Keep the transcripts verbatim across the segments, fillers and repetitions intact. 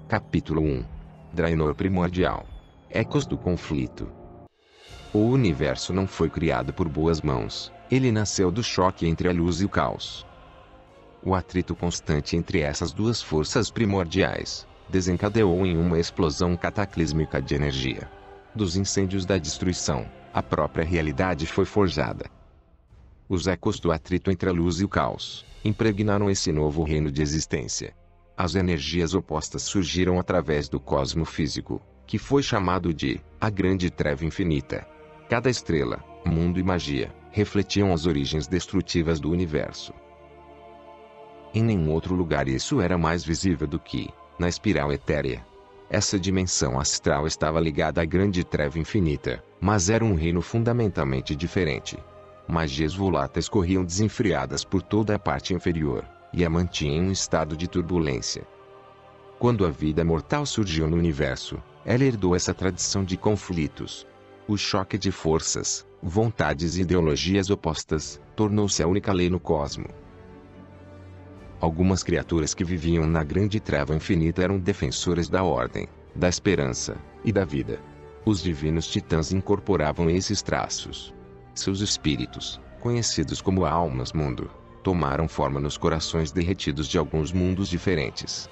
Capítulo um. Draenor Primordial. Ecos do conflito. O universo não foi criado por boas mãos, ele nasceu do choque entre a luz e o caos. O atrito constante entre essas duas forças primordiais desencadeou em uma explosão cataclísmica de energia. Dos incêndios da destruição, a própria realidade foi forjada. Os ecos do atrito entre a luz e o caos impregnaram esse novo reino de existência. As energias opostas surgiram através do cosmo físico, que foi chamado de a Grande Treva Infinita. Cada estrela, mundo e magia refletiam as origens destrutivas do universo. Em nenhum outro lugar isso era mais visível do que na espiral etérea. Essa dimensão astral estava ligada à Grande Treva Infinita, mas era um reino fundamentalmente diferente. Magias voláteis corriam desenfreadas por toda a parte inferior, e a mantinha em um estado de turbulência. Quando a vida mortal surgiu no universo, ela herdou essa tradição de conflitos. O choque de forças, vontades e ideologias opostas tornou-se a única lei no cosmo. Algumas criaturas que viviam na Grande Treva Infinita eram defensoras da ordem, da esperança e da vida. Os divinos titãs incorporavam esses traços. Seus espíritos, conhecidos como almas-mundo, tomaram forma nos corações derretidos de alguns mundos diferentes.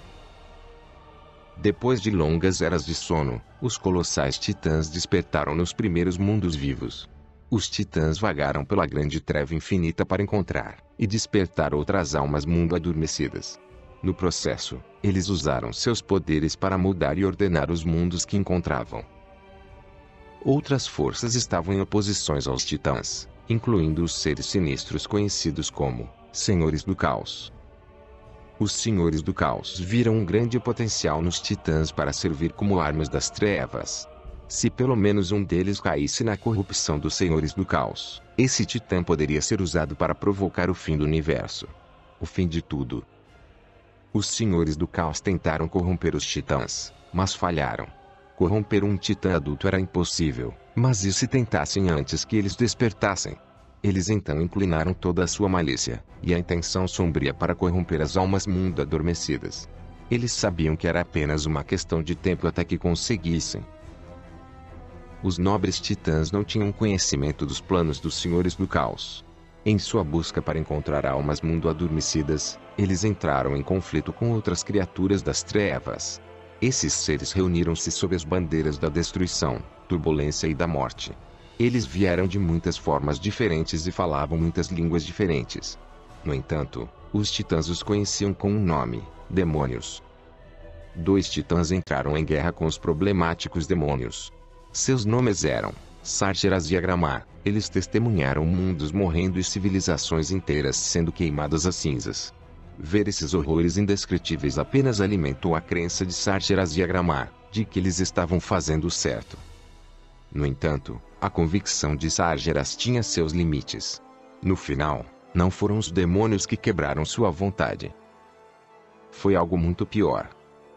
Depois de longas eras de sono, os colossais titãs despertaram nos primeiros mundos vivos. Os titãs vagaram pela Grande Treva Infinita para encontrar e despertar outras almas mundo adormecidas. No processo, eles usaram seus poderes para mudar e ordenar os mundos que encontravam. Outras forças estavam em oposições aos titãs, incluindo os seres sinistros conhecidos como Senhores do Caos. Os Senhores do Caos viram um grande potencial nos titãs para servir como armas das trevas. Se pelo menos um deles caísse na corrupção dos Senhores do Caos, esse titã poderia ser usado para provocar o fim do universo. O fim de tudo. Os Senhores do Caos tentaram corromper os titãs, mas falharam. Corromper um titã adulto era impossível, mas e se tentassem antes que eles despertassem? Eles então inclinaram toda a sua malícia e a intenção sombria para corromper as almas mundo adormecidas. Eles sabiam que era apenas uma questão de tempo até que conseguissem. Os nobres titãs não tinham conhecimento dos planos dos Senhores do Caos. Em sua busca para encontrar almas mundo adormecidas, eles entraram em conflito com outras criaturas das trevas. Esses seres reuniram-se sob as bandeiras da destruição, turbulência e da morte. Eles vieram de muitas formas diferentes e falavam muitas línguas diferentes. No entanto, os titãs os conheciam com um nome: demônios. Dois titãs entraram em guerra com os problemáticos demônios. Seus nomes eram Sargeras e Agramar. Eles testemunharam mundos morrendo e civilizações inteiras sendo queimadas a cinzas. Ver esses horrores indescritíveis apenas alimentou a crença de Sargeras e Agramar, de que eles estavam fazendo certo. No entanto, a convicção de Sargeras tinha seus limites. No final, não foram os demônios que quebraram sua vontade. Foi algo muito pior.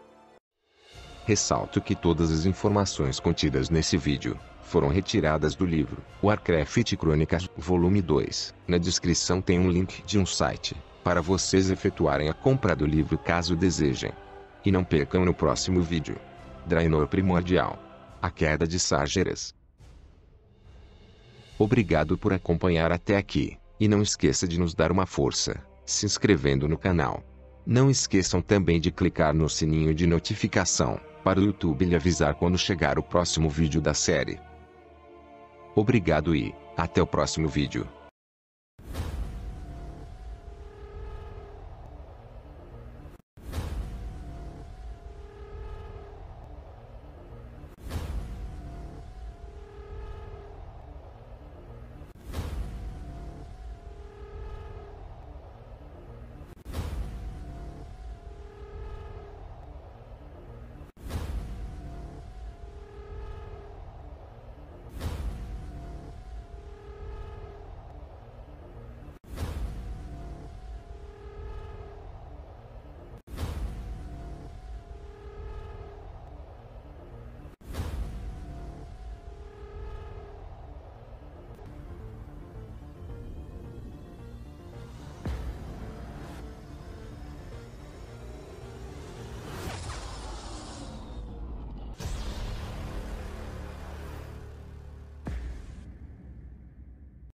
Ressalto que todas as informações contidas nesse vídeo foram retiradas do livro Warcraft Crônicas, volume dois. Na descrição tem um link de um site para vocês efetuarem a compra do livro caso desejem. E não percam no próximo vídeo. Draenor Primordial. A queda de Sargeras. Obrigado por acompanhar até aqui, e não esqueça de nos dar uma força, se inscrevendo no canal. Não esqueçam também de clicar no sininho de notificação, para o YouTube lhe avisar quando chegar o próximo vídeo da série. Obrigado e até o próximo vídeo.